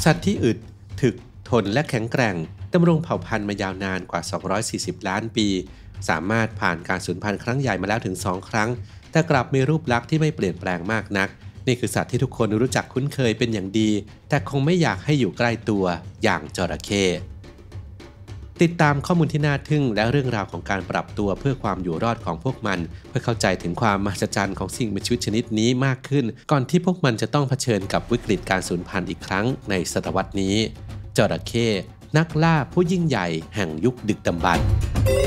สัตว์ที่อึดถึกทนและแข็งแกร่งดำรงเผ่าพันธุ์มายาวนานกว่า240ล้านปีสามารถผ่านการสูญพันธุ์ครั้งใหญ่มาแล้วถึง2ครั้งแต่กลับมีรูปลักษณ์ที่ไม่เปลี่ยนแปลงมากนักนี่คือสัตว์ที่ทุกคนรู้จักคุ้นเคยเป็นอย่างดีแต่คงไม่อยากให้อยู่ใกล้ตัวอย่างจระเข้ติดตามข้อมูลที่น่าทึ่งและเรื่องราวของการปรับตัวเพื่อความอยู่รอดของพวกมันเพื่อเข้าใจถึงความมหัศจรรย์ของสิ่งมีชีวิตชนิดนี้มากขึ้นก่อนที่พวกมันจะต้องเผชิญกับวิกฤตการสูญพันธุ์อีกครั้งในศตวรรษนี้จระเข้นักล่าผู้ยิ่งใหญ่แห่งยุคดึกดำบรรพ์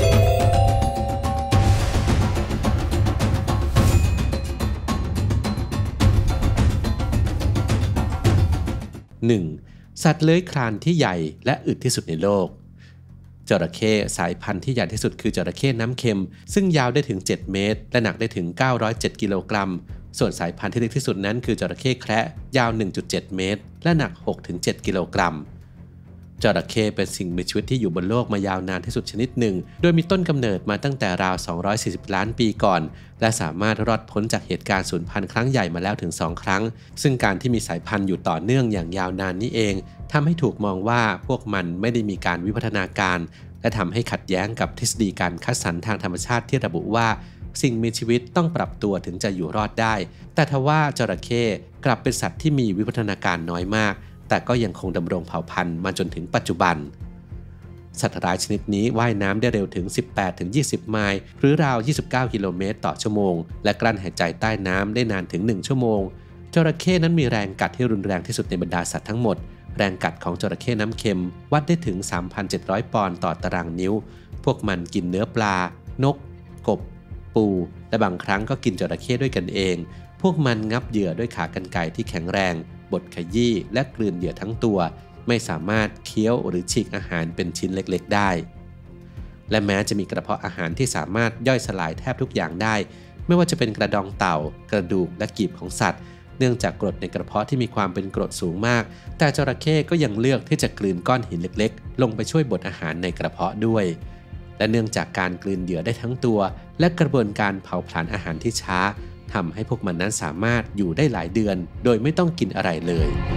1. สัตว์เลื้อยคลานที่ใหญ่และอึดที่สุดในโลกจระเข้สายพันธุ์ที่ใหญ่ที่สุดคือจระเข้น้ำเค็มซึ่งยาวได้ถึง7เมตรและหนักได้ถึง907กิโลกรัมส่วนสายพันธุ์ที่เล็กที่สุดนั้นคือจระเข้แคระยาว 1.7 เมตรและหนัก 6-7 กิโลกรัมจระเข้เป็นสิ่งมีชีวิตที่อยู่บนโลกมายาวนานที่สุดชนิดหนึ่งโดยมีต้นกำเนิดมาตั้งแต่ราว240ล้านปีก่อนและสามารถรอดพ้นจากเหตุการณ์สูญพันธุ์ครั้งใหญ่มาแล้วถึง2ครั้งซึ่งการที่มีสายพันธุ์อยู่ต่อเนื่องอย่างยาวนานนี้เองทำให้ถูกมองว่าพวกมันไม่ได้มีการวิวัฒนาการและทำให้ขัดแย้งกับทฤษฎีการคัดสรรทางธรรมชาติที่ระบุว่าสิ่งมีชีวิตต้องปรับตัวถึงจะอยู่รอดได้แต่ทว่าจระเข้กลับเป็นสัตว์ที่มีวิวัฒนาการน้อยมากแต่ก็ยังคงดำรงเผ่าพันธุ์มาจนถึงปัจจุบันสัตว์ร้ายชนิดนี้ว่ายน้ำได้เร็วถึง 18-20 ไมล์หรือราว 29 กิโลเมตรต่อชั่วโมงและกลั้นหายใจใต้น้ำได้นานถึง 1 ชั่วโมงจระเข้นั้นมีแรงกัดที่รุนแรงที่สุดในบรรดาสัตว์ทั้งหมดแรงกัดของจระเข้น้ำเค็มวัดได้ถึง 3,700 ปอนด์ต่อตารางนิ้วพวกมันกินเนื้อปลานกกบปูและบางครั้งก็กินจระเข้ด้วยกันเองพวกมันงับเหยื่อด้วยขากรรไกรที่แข็งแรงบดขยี้และกลืนเหยื่อทั้งตัวไม่สามารถเคี้ยวหรือฉีกอาหารเป็นชิ้นเล็กๆได้และแม้จะมีกระเพาะอาหารที่สามารถย่อยสลายแทบทุกอย่างได้ไม่ว่าจะเป็นกระดองเต่ากระดูกและกีบของสัตว์เนื่องจากกรดในกระเพาะที่มีความเป็นกรดสูงมากแต่จระเข้ก็ยังเลือกที่จะกลืนก้อนหินเล็กๆลงไปช่วยบดอาหารในกระเพาะด้วยและเนื่องจากการกลืนเหยื่อได้ทั้งตัวและกระบวนการเผาผลาญอาหารที่ช้าทำให้พวกมันนั้นสามารถอยู่ได้หลายเดือนโดยไม่ต้องกินอะไรเลย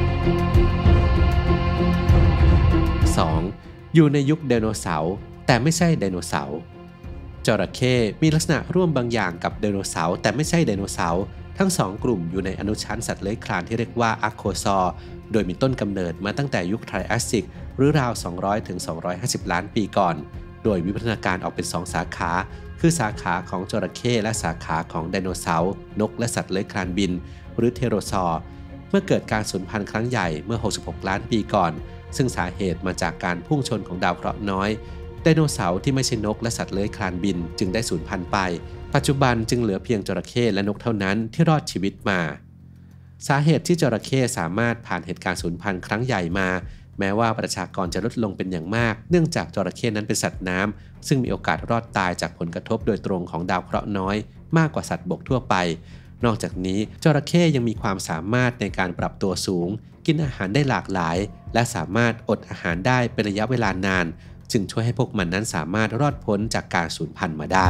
2. อยู่ในยุคไดโนเสาร์แต่ไม่ใช่ไดโนเสาร์จระเข้มีลักษณะร่วมบางอย่างกับไดโนเสาร์แต่ไม่ใช่ไดโนเสาร์ทั้ง2กลุ่มอยู่ในอนุชั้นสัตว์เลื้อยคลานที่เรียกว่าอาร์โคซอร์โดยมีต้นกำเนิดมาตั้งแต่ยุคไทรแอสซิกหรือราว 200-250 ล้านปีก่อนโดยวิวัฒนาการออกเป็น2สาขาคือสาขาของจระเข้และสาขาของไดโนเสาร์นกและสัตว์เลื้อยคลานบินหรือเทโรซอร์เมื่อเกิดการสูญพันธุ์ครั้งใหญ่เมื่อ66ล้านปีก่อนซึ่งสาเหตุมาจากการพุ่งชนของดาวเคราะห์น้อยไดโนเสาร์ที่ไม่ใช่นกและสัตว์เลื้อยคลานบินจึงได้สูญพันธุ์ไปปัจจุบันจึงเหลือเพียงจระเข้และนกเท่านั้นที่รอดชีวิตมาสาเหตุที่จระเข้สามารถผ่านเหตุการณ์สูญพันธุ์ครั้งใหญ่มาแม้ว่าประชากรจะลดลงเป็นอย่างมากเนื่องจากจระเข้นั้นเป็นสัตว์น้ำซึ่งมีโอกาสรอดตายจากผลกระทบโดยตรงของดาวเคราะห์น้อยมากกว่าสัตว์บกทั่วไปนอกจากนี้จระเข้ยังมีความสามารถในการปรับตัวสูงกินอาหารได้หลากหลายและสามารถอดอาหารได้เป็นระยะเวลานานจึงช่วยให้พวกมันนั้นสามารถรอดพ้นจากการสูญพันธุ์มาได้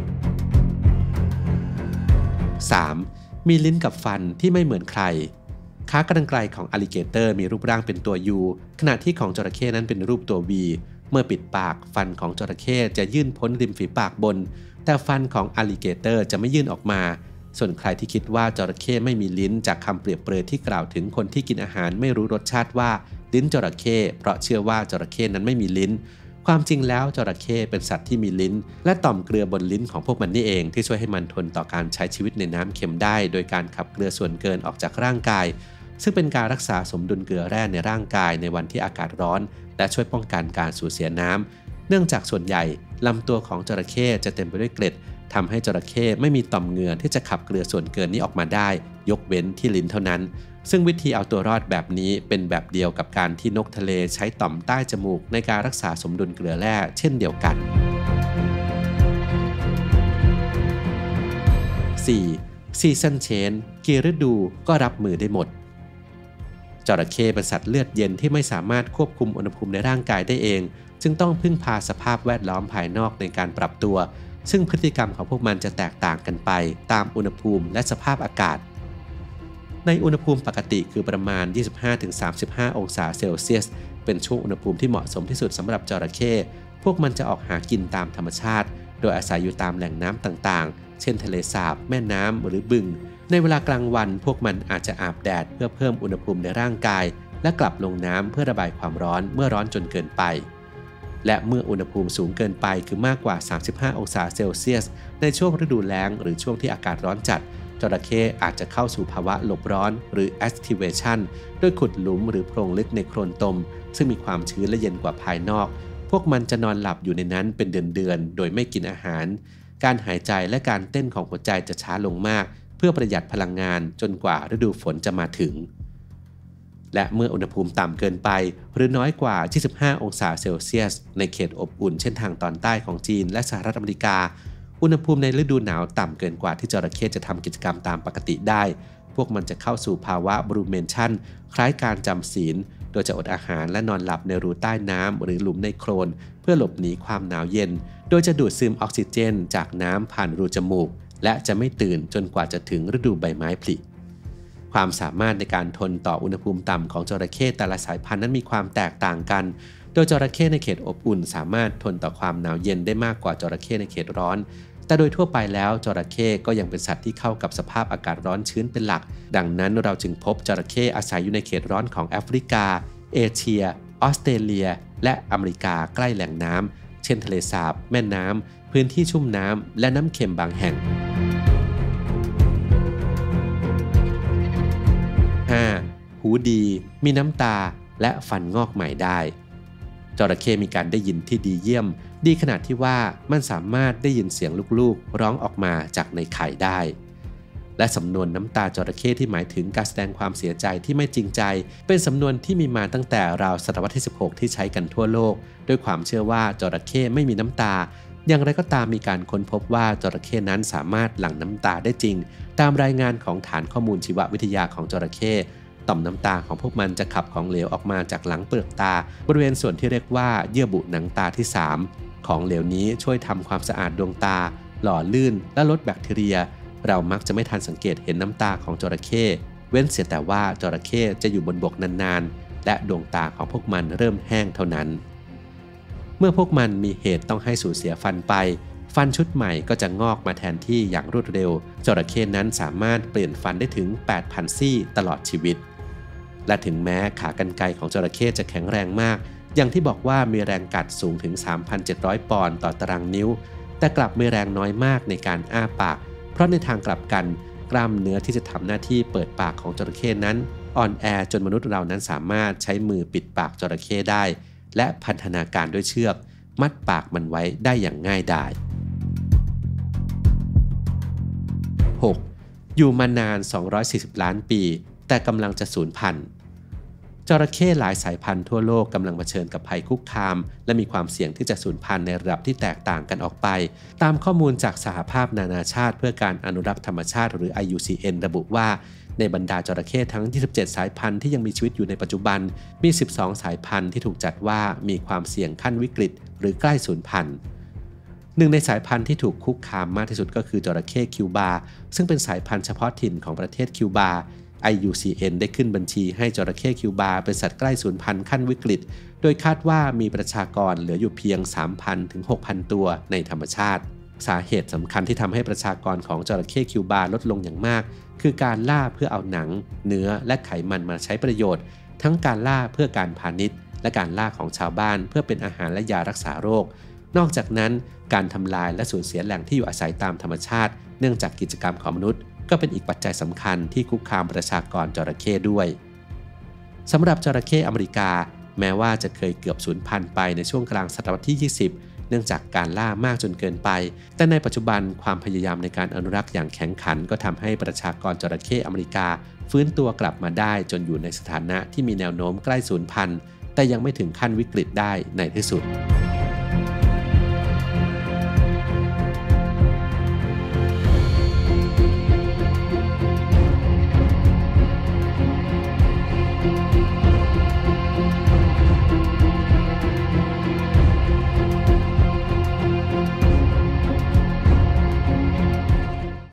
3. มีลิ้นกับฟันที่ไม่เหมือนใครขากรรไกรของอลลิเกเตอร์มีรูปร่างเป็นตัว U ขณะที่ของจระเข้นั้นเป็นรูปตัว V เมื่อปิดปากฟันของจระเข้จะยื่นพ้นริมฝีปากบนแต่ฟันของอลลิเกเตอร์จะไม่ยื่นออกมาส่วนใครที่คิดว่าจระเข้ไม่มีลิ้นจากคำเปรียบเปรยที่กล่าวถึงคนที่กินอาหารไม่รู้รสชาติว่าลิ้นจระเข้เพราะเชื่อว่าจระเข้นั้นไม่มีลิ้นความจริงแล้วจระเข้เป็นสัตว์ที่มีลิ้นและต่อมเกลือบนลิ้นของพวกมันนี่เองที่ช่วยให้มันทนต่อการใช้ชีวิตในน้ำเค็มได้โดยการขับเกลือส่วนเกินออกจากร่างกายซึ่งเป็นการรักษาสมดุลเกลือแร่ในร่างกายในวันที่อากาศร้อนและช่วยป้องกันการสูญเสียน้ำเนื่องจากส่วนใหญ่ลำตัวของจระเข้จะเต็มไปด้วยเกล็ดทำให้จระเข้ไม่มีต่อมเหงื่อที่จะขับเกลือส่วนเกินนี้ออกมาได้ยกเว้นที่ลิ้นเท่านั้นซึ่งวิธีเอาตัวรอดแบบนี้เป็นแบบเดียวกับการที่นกทะเลใช้ต่อมใต้จมูกในการรักษาสมดุลเกลือแร่เช่นเดียวกัน 4. ซีซันเชนกี่ฤดูก็รับมือได้หมดจระเข้เป็นสัตว์เลือดเย็นที่ไม่สามารถควบคุมอุณหภูมิในร่างกายได้เองจึงต้องพึ่งพาสภาพแวดล้อมภายนอกในการปรับตัวซึ่งพฤติกรรมของพวกมันจะแตกต่างกันไปตามอุณหภูมิและสภาพอากาศในอุณหภูมิปกติคือประมาณ 25-35 องศาเซลเซียสเป็นช่วงอุณหภูมิที่เหมาะสมที่สุดสำหรับจระเข้พวกมันจะออกหากินตามธรรมชาติโดยอาศัยอยู่ตามแหล่งน้ำต่างๆเช่นทะเลสาบแม่น้ำหรือบึงในเวลากลางวันพวกมันอาจจะอาบแดดเพื่อเพิ่มอุณหภูมิในร่างกายและกลับลงน้ำเพื่อระบายความร้อนเมื่อร้อนจนเกินไปและเมื่ออุณหภูมิสูงเกินไปคือมากกว่า 35 องศาเซลเซียสในช่วงฤดูแล้งหรือช่วงที่อากาศร้อนจัดจระเข้อาจจะเข้าสู่ภาวะหลบร้อนหรือ activation โดยขุดหลุมหรือโพรงลึกในโคลนตมซึ่งมีความชื้นและเย็นกว่าภายนอกพวกมันจะนอนหลับอยู่ในนั้นเป็นเดือนๆโดยไม่กินอาหารการหายใจและการเต้นของหัวใจจะช้าลงมากเพื่อประหยัดพลังงานจนกว่าฤดูฝนจะมาถึงและเมื่ออุณหภูมิต่ำเกินไปหรือน้อยกว่า 25 องศาเซลเซียสในเขตอบอุ่นเช่นทางตอนใต้ของจีนและสหรัฐอเมริกาอุณหภูมิในฤดูหนาวต่ำเกินกว่าที่จระเข้จะทำกิจกรรมตามปกติได้พวกมันจะเข้าสู่ภาวะบรูเมนชั่นคล้ายการจำศีลโดยจะอดอาหารและนอนหลับในรูใต้น้ำหรือหลุมในโคลนเพื่อหลบหนีความหนาวเย็นโดยจะดูดซึมออกซิเจนจากน้ำผ่านรูจมูกและจะไม่ตื่นจนกว่าจะถึงฤดูใบไม้ผลิความสามารถในการทนต่ออุณหภูมิต่ำของจระเข้แต่ละสายพันธุ์นั้นมีความแตกต่างกันโดยจระเข้ในเขตอบอุ่นสามารถทนต่อความหนาวเย็นได้มากกว่าจระเข้ในเขตร้อนแต่โดยทั่วไปแล้วจระเข้ก็ยังเป็นสัตว์ที่เข้ากับสภาพอากาศร้อนชื้นเป็นหลักดังนั้นเราจึงพบจระเข้อาศัยอยู่ในเขตร้อนของแอฟริกาเอเชียออสเตรเลียและอเมริกาใกล้แหล่งน้ำเช่นทะเลสาบแม่น้ำพื้นที่ชุ่มน้ำและน้ำเค็มบางแห่ง 5. หูดีมีน้ำตาและฟันงอกใหม่ได้จระเข้มีการได้ยินที่ดีเยี่ยมดีขนาดที่ว่ามันสามารถได้ยินเสียงลูกๆร้องออกมาจากในไข่ได้และสำนวนน้ำตาจระเข้ที่หมายถึงการแสดงความเสียใจที่ไม่จริงใจเป็นสำนวนที่มีมาตั้งแต่ราวศตวรรษที่ 16 ที่ใช้กันทั่วโลกด้วยความเชื่อว่าจระเข้ไม่มีน้ำตาอย่างไรก็ตามมีการค้นพบว่าจระเข้นั้นสามารถหลั่งน้ำตาได้จริงตามรายงานของฐานข้อมูลชีววิทยาของจระเข้ต่อมน้ำตาของพวกมันจะขับของเหลวออกมาจากหลังเปลือกตาบริเวณส่วนที่เรียกว่าเยื่อบุหนังตาที่ 3ของเหลวนี้ช่วยทำความสะอาดดวงตาหล่อลื่นและลดแบคทีเรียเรามักจะไม่ทันสังเกตเห็นน้ำตาของจระเข้เว้นเสียแต่ว่าจระเข้จะอยู่บนบกนานๆและดวงตาของพวกมันเริ่มแห้งเท่านั้นเมื่อพวกมันมีเหตุต้องให้สูญเสียฟันไปฟันชุดใหม่ก็จะงอกมาแทนที่อย่างรวดเร็วจระเข้นั้นสามารถเปลี่ยนฟันได้ถึง 8,000 ซี่ตลอดชีวิตและถึงแม้ขากรรไกรของจระเข้จะแข็งแรงมากอย่างที่บอกว่ามีแรงกัดสูงถึง 3,700 ปอนด์ต่อตารางนิ้วแต่กลับมีแรงน้อยมากในการอ้าปากเพราะในทางกลับกันกล้ามเนื้อที่จะทำหน้าที่เปิดปากของจระเข้นั้นอ่อนแอจนมนุษย์เรานั้นสามารถใช้มือปิดปากจระเข้ได้และพันธนาการด้วยเชือกมัดปากมันไว้ได้อย่างง่ายดาย 6. อยู่มานาน240ล้านปีแต่กำลังจะสูญพันธุ์จระเข้หลายสายพันธุ์ทั่วโลกกำลังเผชิญกับภัยคุกคามและมีความเสี่ยงที่จะสูญพันธุ์ในระดับที่แตกต่างกันออกไปตามข้อมูลจากสหภาพนานาชาติเพื่อการอนุรักษ์ธรรมชาติหรือ IUCN ระบุว่าในบรรดาจระเข้ทั้ง27สายพันธุ์ที่ยังมีชีวิตอยู่ในปัจจุบันมี12สายพันธุ์ที่ถูกจัดว่ามีความเสี่ยงขั้นวิกฤตหรือใกล้สูญพันธุ์หนึ่งในสายพันธุ์ที่ถูกคุกคามมากที่สุดก็คือจระเข้คิวบาซึ่งเป็นสายพันธุ์เฉพาะถิ่นของประเทศคิวบาIUCN ได้ขึ้นบัญชีให้จระเข้คิวบาเป็นสัตว์ใกล้สูญพันธุ์ขั้นวิกฤตโดยคาดว่ามีประชากรเหลืออยู่เพียง 3,000 ถึง 6,000 ตัวในธรรมชาติสาเหตุสำคัญที่ทำให้ประชากรของจระเข้คิวบาลดลงอย่างมากคือการล่าเพื่อเอาหนังเนื้อและไขมันมาใช้ประโยชน์ทั้งการล่าเพื่อการพาณิชย์และการล่าของชาวบ้านเพื่อเป็นอาหารและยารักษาโรคนอกจากนั้นการทำลายและสูญเสียแหล่งที่อยู่อาศัยตามธรรมชาติเนื่องจากกิจกรรมของมนุษย์ก็เป็นอีกปัจจัยสำคัญที่คุกคามประชากรจระเข้ด้วยสำหรับจระเข้อเมริกาแม้ว่าจะเคยเกือบสูญพันธุ์ไปในช่วงกลางศตวรรษที่ 20เนื่องจากการล่ามากจนเกินไปแต่ในปัจจุบันความพยายามในการอนุรักษ์อย่างแข็งขันก็ทำให้ประชากรจระเข้อเมริกาฟื้นตัวกลับมาได้จนอยู่ในสถานะที่มีแนวโน้มใกล้สูญพันธุ์แต่ยังไม่ถึงขั้นวิกฤตได้ในที่สุด